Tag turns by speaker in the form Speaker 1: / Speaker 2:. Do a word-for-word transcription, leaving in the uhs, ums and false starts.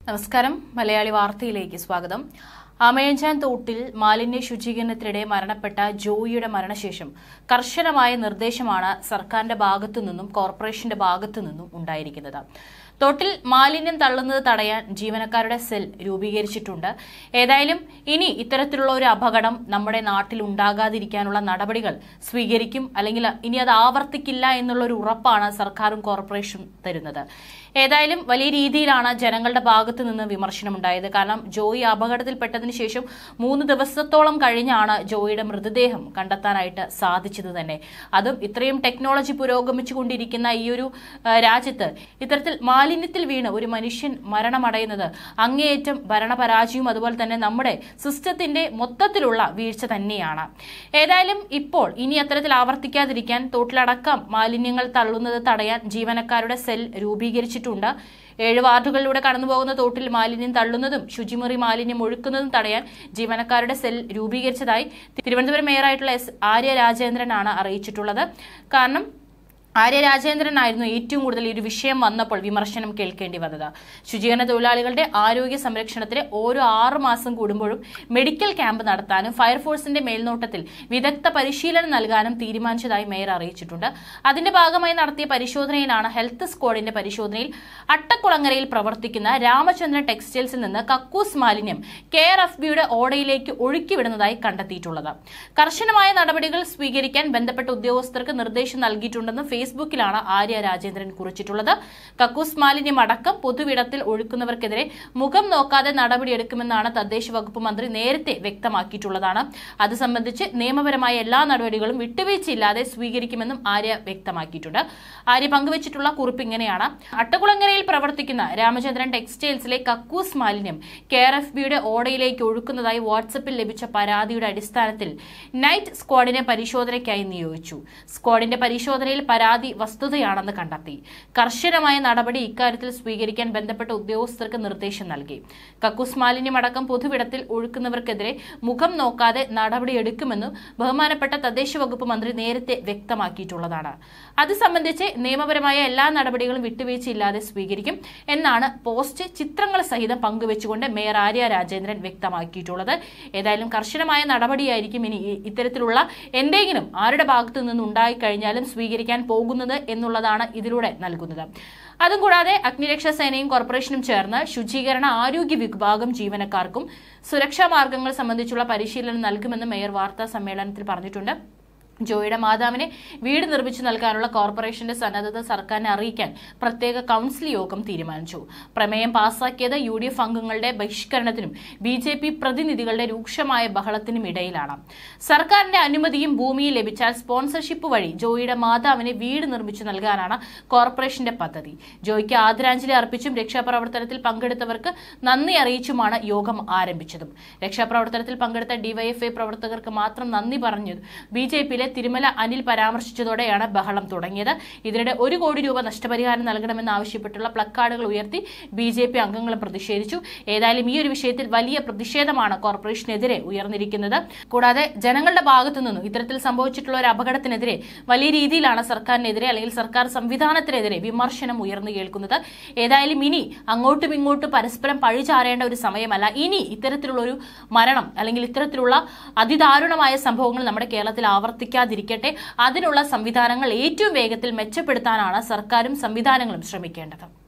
Speaker 1: നമസ്കാരം. മലയാളി വാർത്തയിലേക്ക് സ്വാഗതം. അമയഞ്ചാൻ തോട്ടിൽ മാലിന്യ ശുചീകരണത്തിനിടെ മരണപ്പെട്ട ജോയിയുടെ മരണശേഷം കർശനമായ നിർദ്ദേശമാണ് സർക്കാരിന്റെ ഭാഗത്തു നിന്നും കോർപ്പറേഷന്റെ ഭാഗത്തു നിന്നും ഉണ്ടായിരിക്കുന്നത്. തോട്ടിൽ മാലിന്യം തള്ളുന്നത് തടയാൻ ജീവനക്കാരുടെ സെൽ രൂപീകരിച്ചിട്ടുണ്ട്. ഏതായാലും ഇനി ഇത്തരത്തിലുള്ള ഒരു അപകടം നമ്മുടെ നാട്ടിൽ ഉണ്ടാകാതിരിക്കാനുള്ള നടപടികൾ സ്വീകരിക്കും, അല്ലെങ്കിൽ ഇനി അത് ആവർത്തിക്കില്ല എന്നുള്ള ഒരു ഉറപ്പാണ് സർക്കാരും കോർപ്പറേഷനും തരുന്നത്. ഏതായാലും വലിയ രീതിയിലാണ് ജനങ്ങളുടെ ഭാഗത്തു നിന്ന് വിമർശനമുണ്ടായത്. കാരണം ജോയി അപകടത്തിൽപ്പെട്ടതിന് ശേഷം മൂന്ന് ദിവസത്തോളം കഴിഞ്ഞാണ് ജോയിയുടെ മൃതദേഹം കണ്ടെത്താനായിട്ട് സാധിച്ചത് തന്നെ. അതും ഇത്രയും ടെക്നോളജി പുരോഗമിച്ചുകൊണ്ടിരിക്കുന്ന ഈ ഒരു രാജ്യത്ത് ഇത്തരത്തിൽ മാലിന്യത്തിൽ വീണ് ഒരു മനുഷ്യൻ മരണമടയുന്നത് അങ്ങേയറ്റം ഭരണപരാജയവും അതുപോലെ തന്നെ നമ്മുടെ സിസ്റ്റത്തിന്റെ മൊത്തത്തിലുള്ള വീഴ്ച തന്നെയാണ്. ഏതായാലും ഇപ്പോൾ ഇനി അത്തരത്തിൽ ആവർത്തിക്കാതിരിക്കാൻ തോട്ടിലടക്കം മാലിന്യങ്ങൾ തള്ളുന്നത് തടയാൻ ജീവനക്കാരുടെ സെൽ രൂപീകരിച്ചിട്ടുണ്ട്. ഏഴ് വാർഡുകളിലൂടെ കടന്നുപോകുന്ന തോട്ടിൽ മാലിന്യം തള്ളുന്നതും ശുചിമുറി മാലിന്യം ഒഴുക്കുന്നതും തടയാൻ ജീവനക്കാരുടെ സെൽ രൂപീകരിച്ചതായി തിരുവനന്തപുരം മേയറായിട്ടുള്ള എസ് ആര്യ രാജേന്ദ്രനാണ് അറിയിച്ചിട്ടുള്ളത്. കാരണം ആര്യ രാജേന്ദ്രനായിരുന്നു ഏറ്റവും കൂടുതൽ ഈ ഒരു വിഷയം വന്നപ്പോൾ വിമർശനം കേൾക്കേണ്ടി വന്നത്. ശുചീകരണ തൊഴിലാളികളുടെ ആരോഗ്യ സംരക്ഷണത്തിന് ഓരോ ആറു മാസം കൂടുമ്പോഴും മെഡിക്കൽ ക്യാമ്പ് നടത്താനും ഫയർഫോഴ്സിന്റെ മേൽനോട്ടത്തിൽ വിദഗ്ധ പരിശീലനം നൽകാനും തീരുമാനിച്ചതായി മേയർ അറിയിച്ചിട്ടുണ്ട്. അതിന്റെ ഭാഗമായി നടത്തിയ പരിശോധനയിലാണ് ഹെൽത്ത് സ്ക്വാഡിന്റെ പരിശോധനയിൽ അട്ടക്കുളങ്ങരയിൽ പ്രവർത്തിക്കുന്ന രാമചന്ദ്രൻ ടെക്സ്റ്റൈൽസിൽ നിന്ന് കക്കൂസ് മാലിന്യം കെയർ എഫ് ബിയുടെ ഓടയിലേക്ക് ഒഴുക്കിവിടുന്നതായി കണ്ടെത്തിയിട്ടുള്ളത്. കർശനമായ നടപടികൾ സ്വീകരിക്കാൻ ബന്ധപ്പെട്ട ഉദ്യോഗസ്ഥർക്ക് നിർദ്ദേശം നൽകിയിട്ടുണ്ടെന്ന് ഫേസ്ബുക്കിലാണ് ആര്യ രാജേന്ദ്രൻ കുറിച്ചിട്ടുള്ളത്. കക്കൂസ് മാലിന്യം അടക്കം പൊതുവിടത്തിൽ ഒഴുക്കുന്നവർക്കെതിരെ മുഖം നോക്കാതെ നടപടിയെടുക്കുമെന്നാണ് തദ്ദേശ വകുപ്പ് മന്ത്രി നേരത്തെ വ്യക്തമാക്കിയിട്ടുള്ളതാണ്. അത് സംബന്ധിച്ച് നിയമപരമായ എല്ലാ നടപടികളും വിട്ടുവീഴ്ചയില്ലാതെ സ്വീകരിക്കുമെന്നും ആര്യ വ്യക്തമാക്കിയിട്ടുണ്ട്. ആര്യ പങ്കുവച്ചിട്ടുള്ള കുറിപ്പ് ഇങ്ങനെയാണ്: അട്ടക്കുളങ്ങരയിൽ പ്രവർത്തിക്കുന്ന രാമചന്ദ്രൻ ടെക്സ്റ്റൈൽസിലെ കക്കൂസ് മാലിന്യം കെയർ എഫ് ബിയുടെ ഓടയിലേക്ക് ഒഴുക്കുന്നതായി വാട്സപ്പിൽ ലഭിച്ച പരാതിയുടെ അടിസ്ഥാനത്തിൽ നൈറ്റ് സ്ക്വാഡിനെ പരിശോധനയ്ക്കായി നിയോഗിച്ചു. സ്ക്വാഡിന്റെ പരിശോധനയിൽ പരാതി വസ്തുതയാണെന്ന് കണ്ടെത്തി. കർശനമായ നടപടി ഇക്കാര്യത്തിൽ സ്വീകരിക്കാൻ ബന്ധപ്പെട്ട ഉദ്യോഗസ്ഥർക്ക് നിർദ്ദേശം നൽകി. കക്കൂസ് മാലിന്യമടക്കം പൊതുവിടത്തിൽ ഒഴുക്കുന്നവർക്കെതിരെ മുഖം നോക്കാതെ നടപടിയെടുക്കുമെന്നും ബഹുമാനപ്പെട്ട തദ്ദേശ വകുപ്പ് മന്ത്രി നേരത്തെ വ്യക്തമാക്കിയിട്ടുള്ളതാണ്. അത് സംബന്ധിച്ച് നിയമപരമായ എല്ലാ നടപടികളും വിട്ടുവീഴ്ചയില്ലാതെ സ്വീകരിക്കും എന്നാണ് പോസ്റ്റ് ചിത്രങ്ങൾ സഹിതം പങ്കുവെച്ചുകൊണ്ട് മേയർ ആര്യ രാജേന്ദ്രൻ വ്യക്തമാക്കിയിട്ടുള്ളത്. ഏതായാലും കർശനമായ നടപടിയായിരിക്കും ഇനി ഇത്തരത്തിലുള്ള എന്തെങ്കിലും ആരുടെ ഭാഗത്തു നിന്നും ഉണ്ടായിക്കഴിഞ്ഞാലും സ്വീകരിക്കാൻ പോകുന്നത് എന്നുള്ളതാണ് ഇതിലൂടെ നൽകുന്നത്. അതും കൂടാതെ അഗ്നിരക്ഷാ സേനയും കോർപ്പറേഷനും ചേർന്ന് ശുചീകരണ ആരോഗ്യ വിഭാഗം ജീവനക്കാർക്കും സുരക്ഷാ മാർഗങ്ങൾ സംബന്ധിച്ചുള്ള പരിശീലനം നൽകുമെന്ന് മേയർ വാർത്താ സമ്മേളനത്തിൽ പറഞ്ഞിട്ടുണ്ട്. ജോയിയുടെ മാതാവിനെ വീട് നിർമ്മിച്ചു നൽകാനുള്ള കോർപ്പറേഷന്റെ സന്നദ്ധത സർക്കാരിനെ അറിയിക്കാൻ പ്രത്യേക കൌൺസിൽ യോഗം തീരുമാനിച്ചു. പ്രമേയം പാസാക്കിയത് യു ഡി എഫ് അംഗങ്ങളുടെ ബഹിഷ്കരണത്തിനും ബി ജെ പി പ്രതിനിധികളുടെ രൂക്ഷമായ ബഹളത്തിനും ഇടയിലാണ്. സർക്കാരിന്റെ അനുമതിയും ഭൂമിയും ലഭിച്ചാൽ സ്പോൺസർഷിപ്പ് വഴി ജോയിയുടെ മാതാവിനെ വീട് നിർമ്മിച്ചു നൽകാനാണ് കോർപ്പറേഷന്റെ പദ്ധതി. ജോയിക്ക് ആദരാഞ്ജലി അർപ്പിച്ചും രക്ഷാപ്രവർത്തനത്തിൽ പങ്കെടുത്തവർക്ക് നന്ദി അറിയിച്ചുമാണ് യോഗം ആരംഭിച്ചതും. രക്ഷാപ്രവർത്തനത്തിൽ പങ്കെടുത്ത ഡിവൈഎഫ്ഐ പ്രവർത്തകർക്ക് മാത്രം നന്ദി പറഞ്ഞു ബി ജെ പിയിലെ തിരുമല അനിൽ പരാമർശിച്ചതോടെയാണ് ബഹളം തുടങ്ങിയത്. ഇതിനിടെ ഒരു കോടി രൂപ നഷ്ടപരിഹാരം നൽകണമെന്ന് ആവശ്യപ്പെട്ടുള്ള പ്ലക്കാർഡുകൾ ഉയർത്തി ബി ജെ പി അംഗങ്ങളും പ്രതിഷേധിച്ചു. ഏതായാലും ഈ ഒരു വിഷയത്തിൽ വലിയ പ്രതിഷേധമാണ് കോർപ്പറേഷനെതിരെ ഉയർന്നിരിക്കുന്നത്. കൂടാതെ ജനങ്ങളുടെ ഭാഗത്തു നിന്നും ഇത്തരത്തിൽ സംഭവിച്ചിട്ടുള്ള ഒരു അപകടത്തിനെതിരെ വലിയ രീതിയിലാണ് സർക്കാരിനെതിരെ അല്ലെങ്കിൽ സർക്കാർ സംവിധാനത്തിനെതിരെ വിമർശനം ഉയർന്നു കേൾക്കുന്നത്. ഏതായാലും ഇനി അങ്ങോട്ടും ഇങ്ങോട്ടും പരസ്പരം പഴിചാരേണ്ട ഒരു സമയമല്ല. ഇനി ഇത്തരത്തിലുള്ള ഒരു മരണം അല്ലെങ്കിൽ ഇത്തരത്തിലുള്ള അതിദാരുണമായ സംഭവങ്ങൾ നമ്മുടെ കേരളത്തിൽ ആവർത്തിക്കും ിരിക്കട്ടെ അതിനുള്ള സംവിധാനങ്ങൾ ഏറ്റവും വേഗത്തിൽ മെച്ചപ്പെടുത്താനാണ് സർക്കാരും സംവിധാനങ്ങളും ശ്രമിക്കേണ്ടത്.